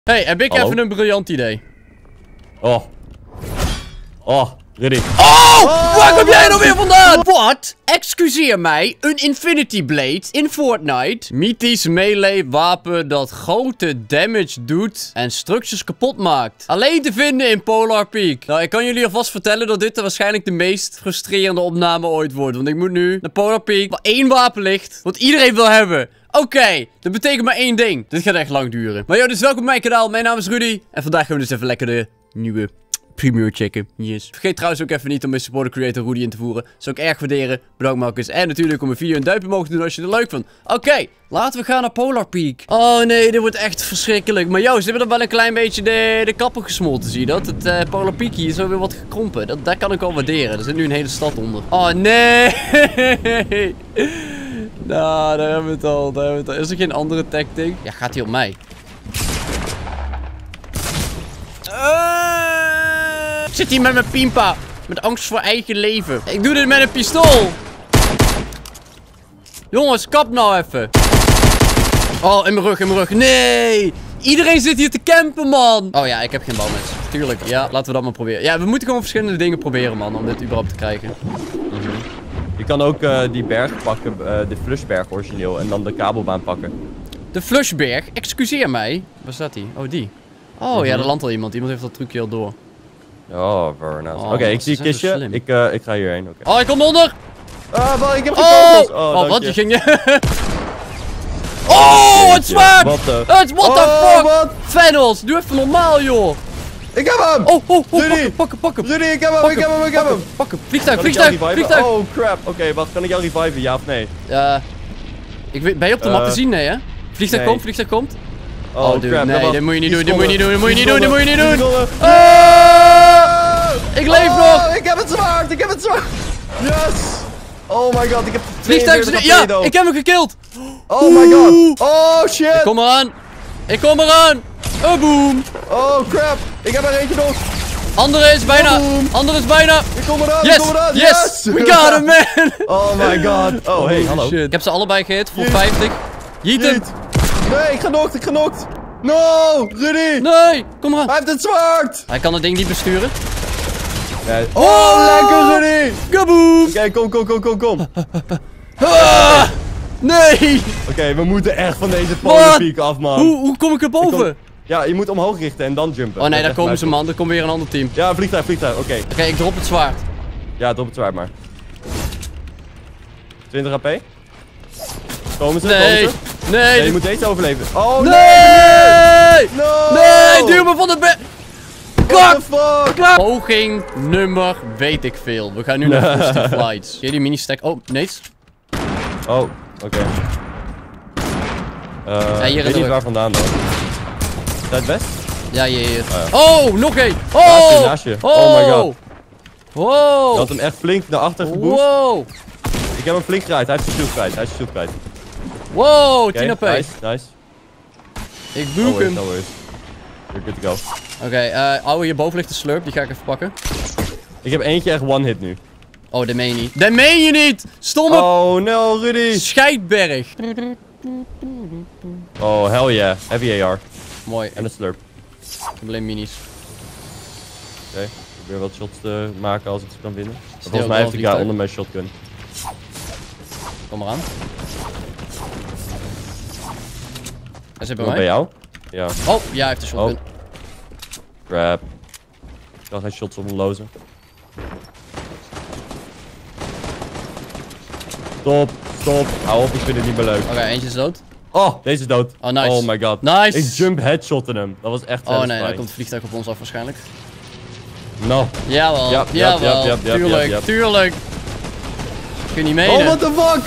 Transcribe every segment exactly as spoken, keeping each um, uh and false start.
Hey, heb ik Hallo? even een briljant idee. Oh. Oh, Rudy. Oh! oh waar kom jij nou weer vandaan? Wat? Excuseer mij, een Infinity Blade in Fortnite. Mythisch melee wapen dat grote damage doet en structures kapot maakt. Alleen te vinden in Polar Peak. Nou, ik kan jullie alvast vertellen dat dit waarschijnlijk de meest frustrerende opname ooit wordt. Want ik moet nu naar Polar Peak, waar één wapen ligt, wat iedereen wil hebben. Oké, okay, dat betekent maar één ding. Dit gaat echt lang duren. Maar joh, dus welkom op mijn kanaal. Mijn naam is Rudy. En vandaag gaan we dus even lekker de nieuwe primeur checken. Yes. Vergeet trouwens ook even niet om mijn supporter creator Rudy in te voeren. Zou ik erg waarderen. Bedankt Marcus. En natuurlijk om een video een duimpje omhoog te doen als je het leuk vindt. Oké, okay, laten we gaan naar Polar Peak. Oh nee, dit wordt echt verschrikkelijk. Maar joh, ze hebben er wel een klein beetje de, de kappen gesmolten. Zie je dat? Het uh, Polar Peak hier is alweer wat gekrompen. Dat, dat kan ik wel waarderen. Er zit nu een hele stad onder. Oh nee. Nou, daar hebben we het al, daar hebben we het al. Is er geen andere tactic? Ja, gaat hij op mij? Uh, ik zit hier met mijn pimpa. Met angst voor eigen leven. Ik doe dit met een pistool. Jongens, kap nou even. Oh, in mijn rug, in mijn rug. Nee! Iedereen zit hier te campen, man. Oh ja, ik heb geen balmes. Tuurlijk. Ja, laten we dat maar proberen. Ja, we moeten gewoon verschillende dingen proberen, man. Om dit überhaupt te krijgen. Mm-hmm. Je kan ook uh, die berg pakken, uh, de Flushberg origineel, en dan de kabelbaan pakken. De Flushberg? Excuseer mij. Waar staat die? Oh, die. Oh mm-hmm. Ja, er landt al iemand. Iemand heeft dat trucje al door. Oh, very nice. Oh, Oké, okay, ik zie een kistje. Ik, uh, ik ga hierheen. Okay. Oh, ik kom onder! Ah, wel, ik heb geen oh! kogels! Oh, oh wat? Je. Je ging je... oh, het zwaard! Wat de... Het, what the oh, fuck? What? Venos, doe even normaal, joh! Ik heb hem! Oh, oh, oh, Rudy! pak hem, pak hem! Rudy, ik heb hem, pak ik heb hem, ik heb hem! Pak hem, vliegtuig, kan vliegtuig, vliegtuig! Oh, crap. Oké, okay, wacht, kan ik jou reviven, ja of nee? Ja. Uh, ik weet, ben je op de map uh, te zien? Nee, hè? Vliegtuig nee. komt, vliegtuig komt. Oh, oh dude, crap, nee, dat dit moet je niet doen, dit moet je niet doen, dit moet je niet doen, dit moet je niet doen! Ik leef oh, nog! Ik heb het zwaard, ik heb het zwaard! Yes! Oh my god, ik heb vliegtuig, ja, ik heb hem gekild! Oh my god! Oh shit! Ik kom eraan! Ik kom eraan! Oh boom! Oh crap! Ik heb er eentje nog! Andere is bijna! Oh, Andere is bijna! Ik kom eraan! Yes! Ik kom eraan! Yes! Yes! We got him, man! Oh my god! Oh hey, hallo! Shit. Ik heb ze allebei gehit voor vijftig. Yeet hem! Nee, ik ga knokt, ik ga knokt! No! Rudy! Nee! Kom eraan! Hij heeft het zwaard! Hij kan het ding niet besturen. Nee. Oh, oh, lekker Rudy! Kaboom! Oké, okay, kom, kom, kom, kom, kom. ah, nee! Oké, okay, we moeten echt van deze Polar Peak af, man. Hoe, hoe kom ik erboven? Kom... Ja, je moet omhoog richten en dan jumpen. Oh nee, daar komen ze, man. Er komt weer een ander team. Ja, vliegtuig, vliegtuig. Oké. Okay. Oké, okay, ik drop het zwaard. Ja, drop het zwaard maar. twintig H P. Komen ze? Nee! Komen ze? Nee! Nee, je moet deze overleven. Oh nee! Nee! No! Nee! Duw me van de bed! What the fuck? Klak! Poging nummer weet ik veel. We gaan nu naar Frosty Flights. Zie je die mini-stack? Oh, nee. Oh, oké. Okay. Uh, ja, hier weet niet waar vandaan dan. Zuid west? Ja, hier. hier. Oh, ja. Oh, nog één! Oh! Naast je, naast je. Oh! Oh my god. Wow! Je had hem echt flink naar achter geboost. Wow! Ik heb hem flink geraakt. Hij heeft zijn shield kwijt. Hij heeft zijn shield kwijt. Wow, okay, tien H P. Nice, nice. Ik boek hem. No worries. You're good to go. Oké, okay, uh, ouwe, hierboven ligt de slurp. Die ga ik even pakken. Ik heb eentje echt one hit nu. Oh, dat meen je niet. Dat meen je niet! Stomme... Oh no, Rudy! Scheidberg. Oh, hell yeah. Heavy A R. Mooi. En een slurp. Ik heb alleen minis. Oké, okay. Ik probeer wat shots te maken als ik ze kan winnen. Volgens mij heeft ik daar onder mijn shotgun. Kom eraan. Hij zit bij mij. bij jou? Ja. Oh, ja, hij heeft de shotgun. Oh. Crap. Ik kan geen shots op hem lozen. Stop, stop. Hou op, ik vind het niet meer leuk. Oké, okay, eentje is dood. Oh, deze is dood. Oh, nice. Oh my god. Nice. Ik jump headshotten hem. Dat was echt oh nee, dan komt het vliegtuig op ons af waarschijnlijk. No. Jawel, yep, jawel. Yep, yep, yep, tuurlijk, yep, yep. tuurlijk. Kun je niet menen. Oh, what the fuck?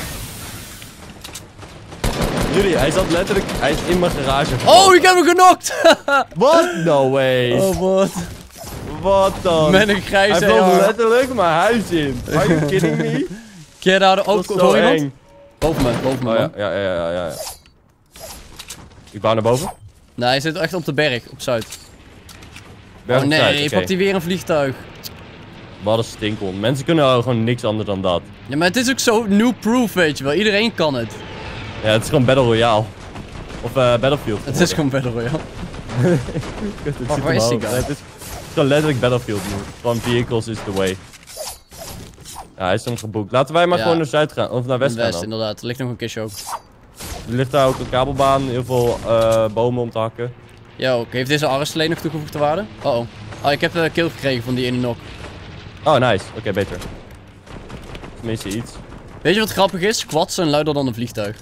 Jullie, hij zat letterlijk, hij is in mijn garage gevallen. Oh, ik heb hem genokt! What? No way. Oh, wat? Wat dan? Met een grijze Hij A R. vloog letterlijk mijn huis in. Are you kidding me? Get out of... Oh, hoor iemand? Eng. Boven me, boven me, oh, man. Ja, ja, ja, ja, ja. Ik bouw naar boven. Nee, hij zit echt op de berg, op Zuid. Berg oh nee, Zuid, okay. pakt hij weer een vliegtuig. Wat een stinkhond. Mensen kunnen gewoon niks anders dan dat. Ja, maar het is ook zo new-proof, weet je wel. Iedereen kan het. Ja, het is gewoon Battle Royale. Of uh, Battlefield. Het is gewoon Battle Royale. Het Wacht, ziet waar hem is die al- guy? Nee, het is gewoon letterlijk Battlefield nu. Van vehicles is the way. Ja, hij is hem geboekt. Laten wij maar Ja. gewoon naar zuid gaan. Of naar west gaan West, dan. inderdaad. Er ligt nog een kistje ook. Er ligt daar ook een kabelbaan. Heel veel uh, bomen om te hakken. Yo, heeft deze arrest alleen nog toegevoegde waarde? Oh oh. Oh, ik heb de kill gekregen van die ene nok. Oh, nice. Oké, okay, beter. Tenminste iets. Weet je wat grappig is? Quads zijn luider dan een vliegtuig.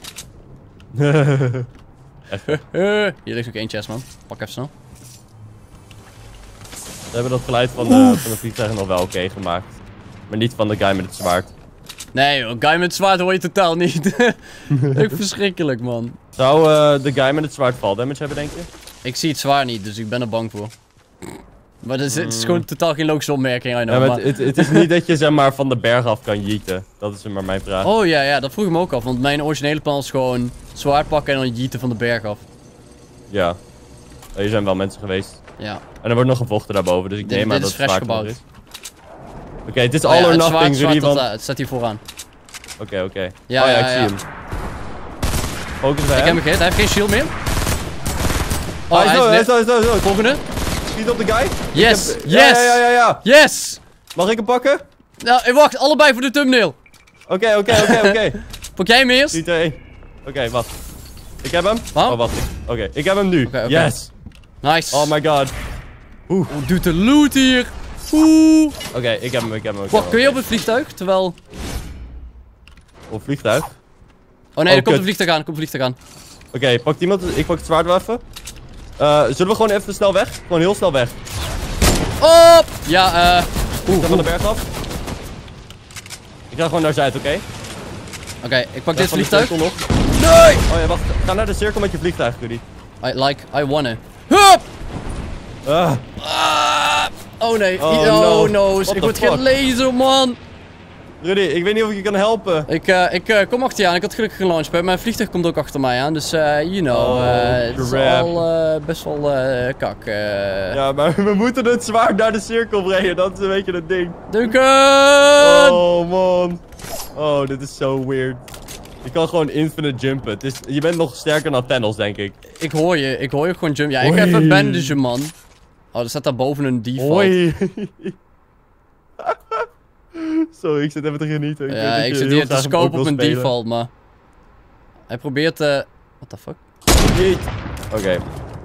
Echt. Hier ligt nog één chest, man. Pak even snel. We hebben dat geluid van de, van de vliegtuig nog wel oké okay gemaakt. Maar niet van de guy met het zwaard. Nee joh, guy met het zwaard hoor je totaal niet. Echt verschrikkelijk, man. Zou uh, de guy met het zwaard fall damage hebben, denk je? Ik zie het zwaar niet, dus ik ben er bang voor. Maar het is, het is gewoon totaal geen logische opmerking, I know. Ja, maar maar... het, het, het is niet dat je zeg maar van de berg af kan yeeten. Dat is maar mijn vraag. Oh ja, ja, dat vroeg ik me ook af. Want mijn originele plan is gewoon zwaard pakken en dan yeeten van de berg af. Ja. Hier zijn wel mensen geweest. Ja. En er wordt nog gevochten daarboven, dus ik Dit- neem aan dit dat is het fresh zwaard nog gebouwd. is. Oké, okay, het is Oh all ja, or het zwaard, nothing, zwaard Rudy, dat, want... uh, het staat hier vooraan. Oké, oké. Okay. Ja, oh ja, ja, ik zie ja. hem. Focus bij Ik heb hem. hem gehit, hij heeft geen shield meer. Oh, hij is zo, hij is net- zo, hij is zo, zo. Volgende. Schiet op de guy. Yes, Ik heb- yes. Ja, ja, ja, ja. Yes! Mag ik hem pakken? Nou, hey, wacht, allebei voor de thumbnail. Oké, oké, oké, oké. Pak jij hem eerst? drie, twee, één. Oké, wacht. Ik heb hem. Wat? Oh, wacht. Oké, ik heb hem nu. Oké, oké. Yes. Nice. Oh my god. Hoe doet de loot hier? Oeh. Oké, ik heb hem, ik heb hem. ik heb Wacht, hem. kun je op het vliegtuig? Terwijl... Op vliegtuig? Oké, Oh nee, Oh, er komt kut. een vliegtuig aan, er komt een vliegtuig aan. pakt iemand, ik pak het zwaard wel even. Eh, zullen we gewoon even snel weg? Gewoon heel snel weg. Op! Ja, eh... Ik ga van de berg af. Ik ga gewoon naar zuid, oké? Oké, ik pak dit Van de vliegtuig. cirkel nog. Nee! Oh ja, wacht. Ga naar de cirkel met je vliegtuig, Rudy. I like, I wanna. Hup! Ah. Ah! Oh nee, Oh, oh no. no, What ik the word fuck? gelezen, man. Rudy, ik weet niet of ik je kan helpen. Ik, uh, ik uh, kom achter je aan, ik had gelukkig gelauncht, maar mijn vliegtuig komt ook achter mij aan, dus uh, you know, Oh, uh, het is crap. al uh, best wel uh, kak. Uh. Ja, maar we moeten het zwaard naar de cirkel brengen. Dat is een beetje het ding. Duncan! Oh man. Oh, dit is zo weird. Je kan gewoon infinite jumpen. Het is, je bent nog sterker dan Thanos, denk ik. Ik hoor je, ik hoor je gewoon jump. Ja, ik Hoi. ga even bandagen, man. Oh, er staat daar boven een default. Hoi. Sorry, ik zit even te genieten. Ik, weet Ja, dat ik je zit heel hier te graag een scopen pook op wil een spelen. default, maar... Hij probeert te... Uh... What the fuck? Jeet. Oké. Okay.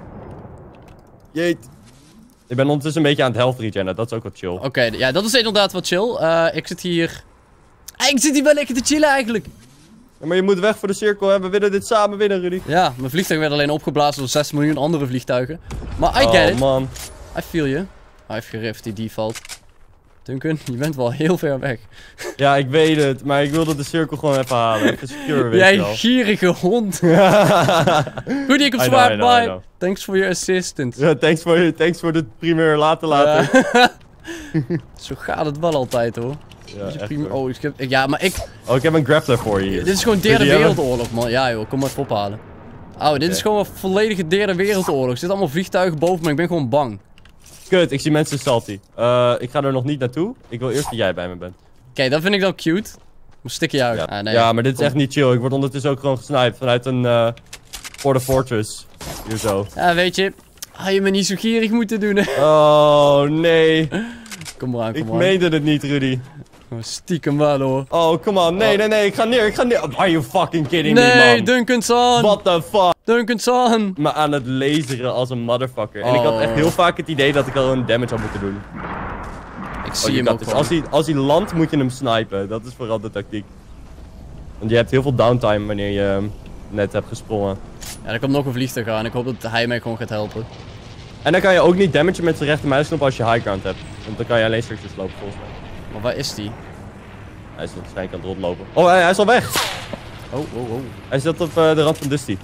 Jeet. Ik ben ondertussen een beetje aan het health regenen. Dat is ook wat chill. Oké, okay, ja, dat is inderdaad wat chill. Uh, ik zit hier... Ah, ik zit hier wel lekker te chillen eigenlijk. Ja, maar je moet weg voor de cirkel en we willen dit samen winnen, Rudy. Ja, mijn vliegtuig werd alleen opgeblazen door zes miljoen andere vliegtuigen. Maar I get Oh it. man. I feel you. Hij heeft gerift, die default. Duncan, je bent wel heel ver weg. Ja, ik weet het. Maar ik wilde de cirkel gewoon even halen. Even secure, weet je Jij wel. gierige hond. Goedie, ik heb I know, zwaar I know, I bij. know. Thanks for your assistance. Ja, thanks voor, thanks voor de primeur later later. Ja. Zo gaat het wel altijd hoor. Ja, Dus ik echt prima- hoor. oh, ik heb, ja, maar ik... Oh, ik heb een grappler voor je hier. Dit is gewoon Wil je derde die hebben? wereldoorlog, man. Ja joh, kom maar even ophalen. Oh, dit is Oké. gewoon een volledige derde wereldoorlog. Er zitten allemaal vliegtuigen boven, maar ik ben gewoon bang. Kut, ik zie mensen salty. Uh, ik ga er nog niet naartoe. Ik wil eerst dat jij bij me bent. Oké, dat vind ik dan cute. Maar stik je uit. Ja, Ah, nee. ja maar dit is Kom. echt niet chill. Ik word ondertussen ook gewoon gesniped vanuit een uh, For the Fortress. Hier zo. Ja, weet je. Had je me niet zo gierig moeten doen, hè. Oh, nee. Kom maar aan, kom Ik maar aan. meende het niet, Rudy. Oh, stiekem wel, hoor. Oh, come on. Nee, Oh. nee, nee. Ik ga neer. Ik ga neer. Are you fucking kidding me, Nee, man? Duncan San. What the fuck? Duncan San. Me aan het laseren als een motherfucker. En ik had echt Oh. heel vaak het idee dat ik al een damage had moeten doen. Ik Oh, zie je hem kan ook dus. gewoon. Als hij, als hij landt, moet je hem snipen. Dat is vooral de tactiek. Want je hebt heel veel downtime wanneer je um, net hebt gesprongen. Ja, er komt nog een vliegtuig aan. Ik hoop dat hij mij gewoon gaat helpen. En dan kan je ook niet damagen met zijn rechtermuisknop als je high ground hebt. Want dan kan je alleen stukjes lopen volgens mij. Maar waar is die? Hij is waarschijnlijk aan het rondlopen. Oh, hij, hij is al weg! Oh, oh, oh. Hij zit op uh, de rand van Dusty.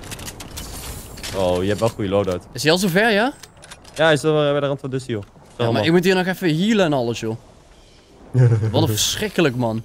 Oh, je hebt wel goede loadout. Is hij al zover, ja? Ja, hij is al uh, bij de rand van Dusty, joh. Zo Ja, maar allemaal. ik moet hier nog even healen en alles, joh. Wat een verschrikkelijk, man.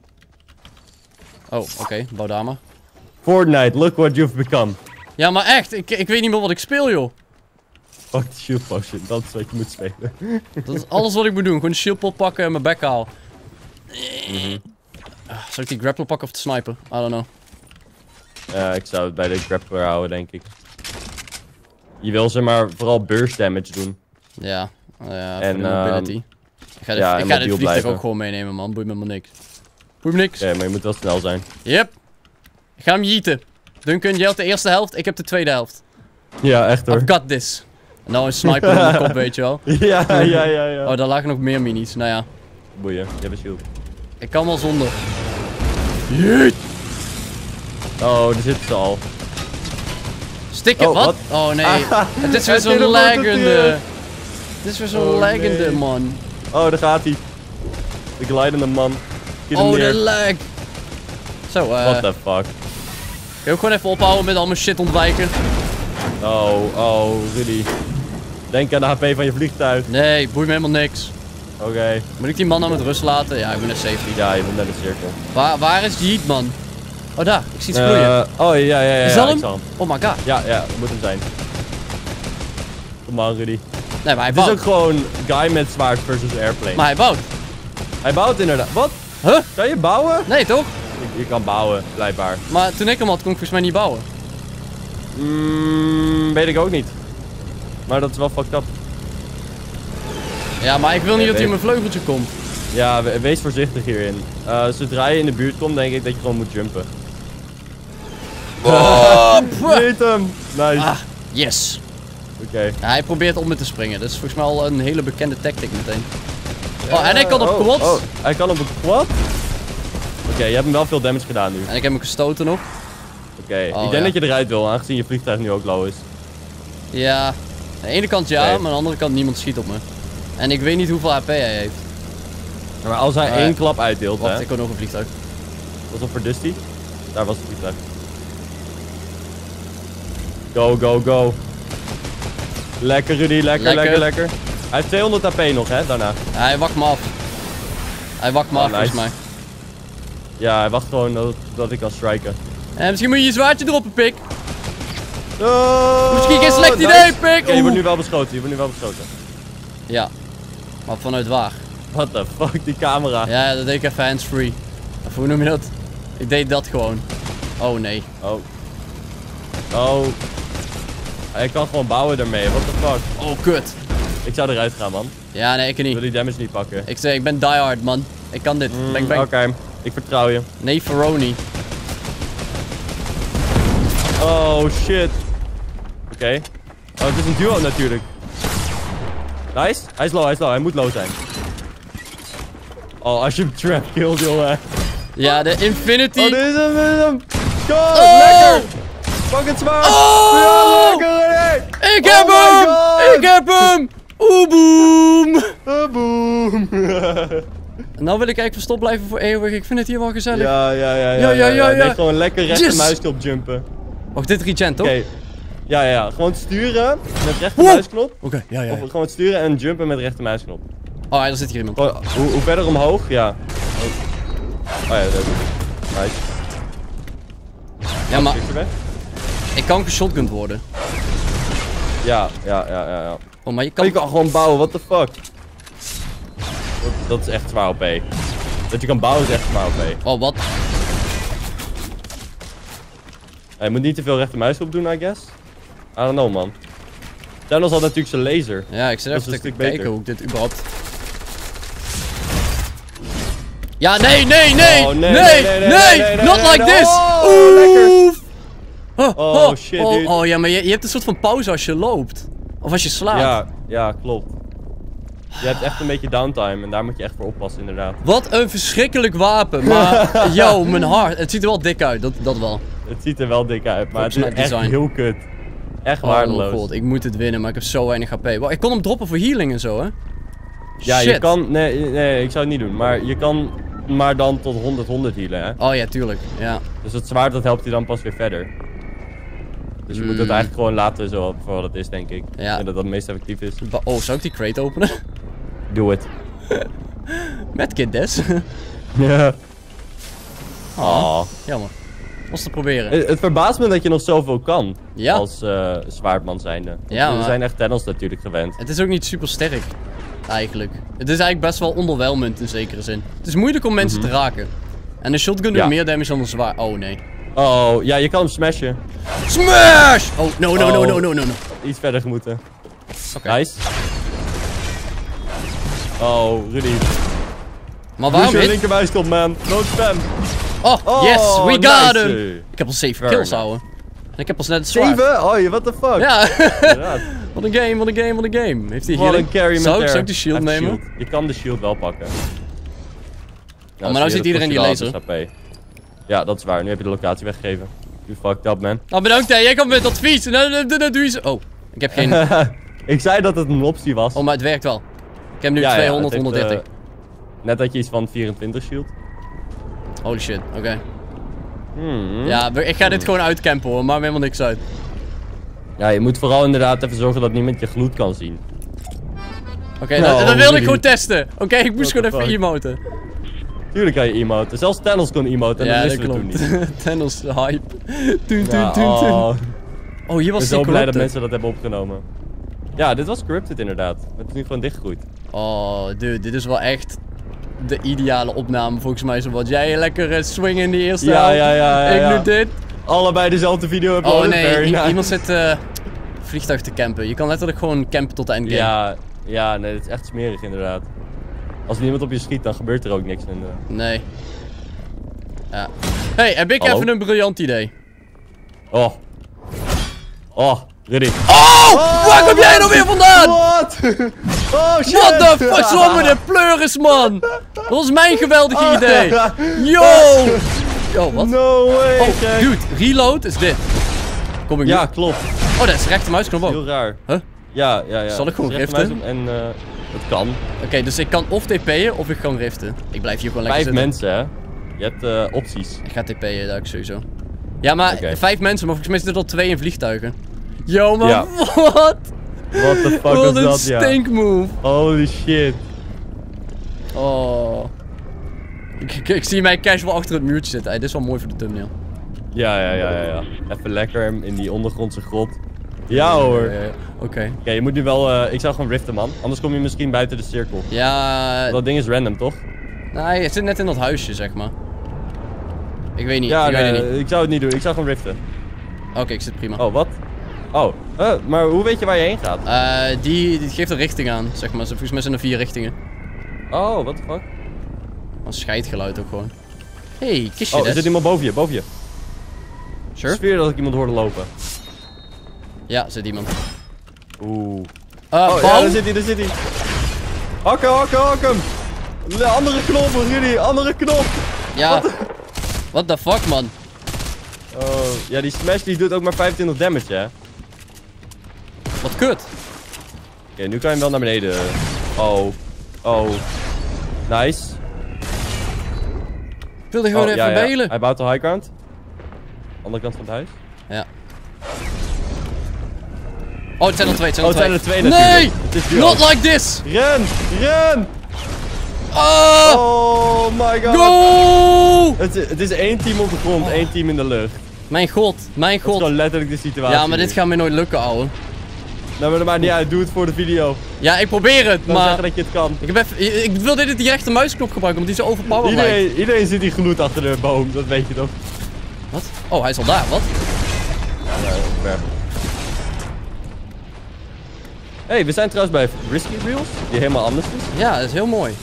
Oh, oké. Okay. Baudama. Fortnite, look what you've become. Ja, maar echt. Ik, ik weet niet meer wat ik speel, joh. Fuck the shield potion, dat is wat je moet spelen. Dat is alles wat ik moet doen. Gewoon de shieldpot pakken en mijn bek halen. Mhm. Ah, zal ik die grappler pakken of de sniper? I don't know. Ja, ik zou het bij de grappler houden, denk ik. Je wil zeg maar vooral burst damage doen. Ja, ja En, voor de mobility. Um, ik ga, dit, ja, ik en ga dit mobiel vliegtuig blijven. ook gewoon meenemen, man. Boeit me maar niks. Boeit me niks. Oké, okay, maar je moet wel snel zijn. Yep. Ik ga hem yeeten. Duncan, jij hebt de eerste helft, ik heb de tweede helft. Ja, echt hoor. I've got this. En nou een sniper op mijn kop, weet je wel. Ja, ja, ja, ja. Oh, daar lagen nog meer minis. Nou ja. Boeien, je hebt een shield. Ik kan wel zonder. Yeet. Oh, daar zitten ze al. Stikken, Oh, wat? wat? Oh nee. Het is weer Hij zo'n teleporteert. laggende. Dit is weer zo'n Oh, laggende, nee. man. Oh, daar gaat hij. De glidende man. Kill hem Oh, de neer. lag. Zo, eh. What the fuck. Kun je ook gewoon even ophouden met al mijn shit ontwijken? Oh, oh, Rudy. Denk aan de H P van je vliegtuig. Nee, boeit me helemaal niks. Oké. Okay. Moet ik die man nou met rust laten? Ja, ik ben een safety. Ja, je bent net een cirkel. Waar, waar is Yeet, man? Oh, daar. Ik zie het gloeien. Uh, oh, ja, ja, ja. Is ja, dat ik hem? zag hem? Oh my god. Ja, ja, dat moet hem zijn. Kom aan, Rudy. Nee, maar hij Het is bouwt. ook gewoon guy met zwaard versus airplane. Maar hij bouwt. Hij bouwt inderdaad. Wat? Huh? Kan je bouwen? Nee, toch? Je, je kan bouwen, blijkbaar. Maar toen ik hem had, kon ik volgens mij niet bouwen. Mm, weet ik ook niet. Maar dat is wel fucked up. Ja, maar ik wil niet Nee, dat hij in weet- mijn vleugeltje komt. Ja, we- wees voorzichtig hierin. Uh, zodra je in de buurt komt, denk ik dat je gewoon moet jumpen. Oh, Weet hem! Nice. ah, yes. Oké. Ja, hij probeert op me te springen. Dat is volgens mij al een hele bekende tactic meteen. Oh, en hij kan op oh, quads. Oh, hij kan op een quad? Oké, je hebt hem wel veel damage gedaan nu. En ik heb hem gestoten nog. Oké, Oh, ik denk ja. dat je eruit wil, aangezien je vliegtuig nu ook low is. Ja. Aan de ene kant ja, Oké. maar aan de andere kant niemand schiet op me. En ik weet niet hoeveel H P hij heeft. Maar als hij Maar- één klap uitdeelt, Wacht, hè. ik wil nog een vliegtuig. Was dat voor Dusty? Daar was het vliegtuig. Go, go, go. Lekker Rudy, lekker, Lekker. lekker, lekker. Hij heeft tweehonderd H P nog, hè, daarna. Ja, hij wacht me af. Hij wacht me Oh, af, volgens nice. mij. Ja, hij wacht gewoon dat, dat ik kan striken. En misschien moet je je zwaardje droppen, pik. Oh, Misschien geen slecht nice. idee, pik. Oké, je Oeh. wordt nu wel beschoten, je wordt nu wel beschoten. Ja. Maar vanuit waar? What the fuck, die camera. Ja, dat deed ik even hands-free. Of hoe noem je dat? Ik deed dat gewoon. Oh nee. Oh. Oh. Hij kan gewoon bouwen daarmee, what the fuck. Oh, kut. Ik zou eruit gaan, man. Ja, nee, ik Ik wil niet. die damage niet pakken. Ik, zeg, ik ben diehard, man. Ik kan dit. Mm, Bang, bang. Oké, ik vertrouw je. Nee, Ferroni. Oh shit. Oké. Oh, het is een duo natuurlijk. Nice. Hij is low, hij is low. Hij moet low zijn. Oh, als je hem trap killt, jongen. Ja, de Infinity. Oh, dit is hem, dit is hem. Go, Oh! lekker. Pak het zwaard. Oh! Ja, lekker, nee. Ik Oh heb my hem! God! Ik heb hem! Oeh, boom! Uh, boom. En nou wil ik eigenlijk verstopt blijven voor eeuwig. Ik vind het hier wel gezellig. ja, ja, ja, Ja, ja. ja, ja, Nee, ja. gewoon lekker rechter Yes. muisknop jumpen. Wacht, dit regen, toch? Oké. Ja, ja, ja. Gewoon sturen met rechter Oeh. muisknop. Oké, ja, ja. Of ja. gewoon sturen en jumpen met rechter muisknop. Oh, ja, er zit hier iemand. Gewoon, hoe, hoe verder omhoog? Ja. Oh, oh ja, dat is nice. Ja, maar Klik je weg? ik kan geshotgunned worden. Ja, ja, ja, ja, ja. Oh, maar je Oh, kan... je kan gewoon bouwen, what the fuck? Dat, dat is echt zwaar O P. Dat je kan bouwen is echt zwaar O P. Oh, wat? Ja, je moet niet te veel rechter muisknop doen, I guess. I don't know, man. Thanos had natuurlijk zijn laser. Ja, ik zit Dat is even een te stuk kijken beter. hoe ik dit überhaupt... Ja, nee, nee, nee! Oh, nee, nee, nee, nee, nee, nee, nee, not nee, like nee. this! Oh, Oef! Oh, Oh, shit, oh, dude. oh, ja, maar je, je hebt een soort van pauze als je loopt. Of als je slaapt. Ja, ja, klopt. Je hebt echt een beetje downtime en daar moet je echt voor oppassen, inderdaad. Wat een verschrikkelijk wapen, maar yo, mijn hart. Het ziet er wel dik uit, dat, dat wel. Het ziet er wel dik uit, maar het is Snap echt design. heel kut. Echt Oh waardeloos. god, ik moet het winnen, maar ik heb zo weinig H P. Wow, ik kon hem droppen voor healing en zo, hè? Ja, Shit. je kan... Nee, nee, ik zou het niet doen. Maar je kan maar dan tot honderd, honderd healen, hè. Oh ja, tuurlijk, ja. Dus het zwaard, dat helpt je dan pas weer verder. Dus je moet het Mm. eigenlijk gewoon laten zo voor wat het is, denk ik. Ja. Ik denk dat dat het meest effectief is. Ba- Oh, zou ik die crate openen? Doe het. Met Kid Des. Ja. Oh, Oh. jammer. Was te proberen. Het, het verbaast me dat je nog zoveel kan. Ja. Als eh, zwaardman zijnde. Ja, We maar- zijn echt Thanos natuurlijk gewend. Het is ook niet super sterk, eigenlijk. Het is eigenlijk best wel onderwhelmend in zekere zin. Het is moeilijk om mensen te raken. En een shotgun doet Mhm. Ja. meer damage dan een zwaard. Oh nee. Oh, ja, je kan hem smashen. Smash! Oh, no, no, no, no, no, no, no. Iets verder moeten. Oké. Nice. Oh, Rudy. Maar waarom Use your hit? linkermuisknop, man. No spam. Oh, Oh, yes, we got nice. him. Ik heb al zeven Very kills, nice. ouwe. En ik heb pas net het zwaard. Zeven? Oh, what the fuck? Ja. Inderdaad. Wat een game, wat een game, wat een game. Heeft hij Wat healing? een carry met Zou ik haar. zou ik de shield Hij heeft nemen? shield. Je kan de shield wel pakken. maar nou zit iedereen die laser. H P. Ja, dat is waar. Nu heb je de locatie weggegeven. You fucked up, man. Nou, bedankt hè. Jij komt met advies. Nou, nou, nou, nou doe je zo. Oh, ik heb geen... Ik zei dat het een optie was. Oh, maar het werkt wel. Ik heb nu Ja, ja, tweehonderd, het heeft, honderddertig. uh, net had je iets van vierentwintig shield. Holy shit, oké. Hmm. Ja, we- ik ga dit gewoon uitcampen hoor. Maakt me helemaal niks uit. Ja, je moet vooral inderdaad even zorgen dat niemand je gloed kan zien. Oké, Oh, dat, dat wilde ik really? gewoon testen. Oké, ik moest What gewoon the even fuck? emoten. Tuurlijk kan je emoten. Zelfs Thanos kon emoten en Ja, dat dat wisten we toen klopt. niet. Thanos hype. Toen, toen, Ja, toen, oh. toen. Oh, hier Ik was ben die zo blij dat corrupted. mensen dat hebben opgenomen. Ja, dit was corrupted inderdaad. Het is nu gewoon dichtgegroeid. Oh, dude, dit is wel echt de ideale opname volgens mij. Zo wat jij lekker uh, swingen in die eerste Ja, helft. ja, ja, ja, Ik ja. doe dit. Allebei dezelfde video uploaden. Oh nee, Very i- nice. iemand zit uh, vliegtuig te campen. Je kan letterlijk gewoon campen tot de endgame. Ja, ja, nee, het is echt smerig inderdaad. Als er niemand op je schiet, dan gebeurt er ook niks. En, uh... Nee. Ja. Hey, heb ik Hallo? even een briljant idee. Oh. Oh, Rudy. Oh! Waar kom jij nou weer vandaan? What? Oh shit! What the fuck? Zo met de pleuris, man! Dat was mijn geweldige idee. Yo! Yo, wat? No way! Oh, gek. dude, reload is dit. Kom ik Ja, nu? klopt. Oh, dat is rechtermuisknop ook. Heel raar. Huh? Ja, ja, ja. Zal ik gewoon Zeg riften? maar zo- En, eh dat kan. Oké, dus ik kan of TP'en of ik kan riften. Ik blijf hier gewoon lekker Vijf zitten. mensen, hè? Je hebt eh, opties. Ik ga TP'en, dat ik sowieso. Ja, maar Oké. vijf mensen, maar volgens mij zitten er al twee in vliegtuigen. Yo, man, Ja. wat? What the fuck Wat was een dat, ja? stinkmove. Holy shit. Oh. Ik, ik, ik zie mij casual achter het muurtje zitten. Hey, dit is wel mooi voor de thumbnail. Ja, ja, ja, ja, ja. Even lekker in die ondergrondse grot. Ja hoor. Ja, ja, ja. Oké. Oké, je moet nu wel... eh, ik zou gewoon riften, man. Anders kom je misschien buiten de cirkel. Ja, Dat ding is random, toch? nou, hij zit net in dat huisje, zeg maar. Ik weet niet, Ja, ik weet nee, het niet. ik zou het niet doen. Ik zou gewoon riften. Oké, ik zit prima. Oh, wat? Oh, eh, maar hoe weet je waar je heen gaat? Eh, die, die geeft een richting aan, zeg maar. Volgens mij zijn er vier richtingen. Oh, what the fuck? Een scheidgeluid ook gewoon. Hey, kistje Oh, er des. zit iemand boven je, boven je. Sure? Sfeer dat ik iemand hoorde lopen. Ja, zit iemand. Oeh. Eh, Oh, ja, bom? daar zit hij, daar zit hij. Hakken, hakken, hakken. De andere knop, Rudy, andere knop. Ja. What the fuck, man? Oh, ja, die smash die doet ook maar vijfentwintig damage, hè? Wat kut. Oké, nu kan je hem wel naar beneden. Oh. Oh. Nice. Ik wilde gewoon Oh, even ja, ja. belen. Hij bouwt de high ground. Andere kant van het huis. Ja. Oh, het zijn er twee, het zijn Oh, er het twee. zijn er twee Nee! natuurlijk. Het is duo. Not like this! Ren! Ren! Ah! Oh my god. Go! Het is, het is één team op de grond, één team in de lucht. Mijn god, mijn Dat is god. gewoon letterlijk de situatie. Ja, maar dit nu. gaat me nooit lukken, ouwe. Nou, maar dat maakt niet uit. Doe het voor de video. Ja, ik probeer het, Dan maar... zeggen dat je het kan. Ik, heb even, ik wil dit die rechter muisknop gebruiken, omdat die zo overpowered lijkt. Iedereen, iedereen zit hier gloed achter de boom, dat weet je toch? Wat? Oh, hij is al daar, wat? Ja, ver. Hey, we zijn trouwens bij Risky Reels, die helemaal anders is. Ja, dat is heel mooi.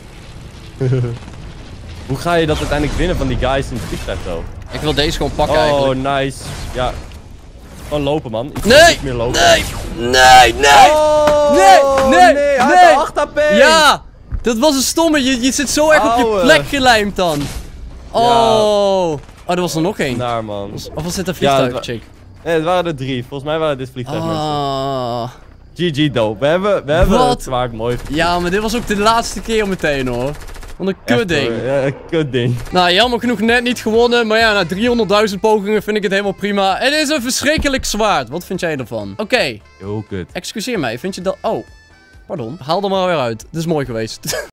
Hoe ga je dat uiteindelijk winnen van die guys in het vliegtuig zo? Ik wil deze gewoon pakken Oh, eigenlijk. nice. Ja. Gewoon lopen, man. Iets, Nee! iets meer lopen. Nee! Nee! Nee! Oh, Nee, nee, hij had nee. acht H P! Ja! Dat was een stomme. Je, je zit zo erg op je Ouwe. plek gelijmd dan. Oh. Oh, er was er nog één. Naar, man. Of was dit een Ja, vliegtuig, het wa- chick? Nee, het waren er drie. Volgens mij waren dit vliegtuigmensen. Ah. G G dope. We hebben, we hebben Wat? het zwaard mooi. Ja, maar dit was ook de laatste keer meteen hoor. Wat een Echt, kutding. hoor. Ja, een kutding. Nou, jammer genoeg net niet gewonnen. Maar ja, na driehonderdduizend pogingen vind ik het helemaal prima. Het is een verschrikkelijk zwaard. Wat vind jij ervan? Oké, Heel kut. excuseer mij. Vind je dat... Oh, pardon. Haal er maar weer uit. Dit is mooi geweest.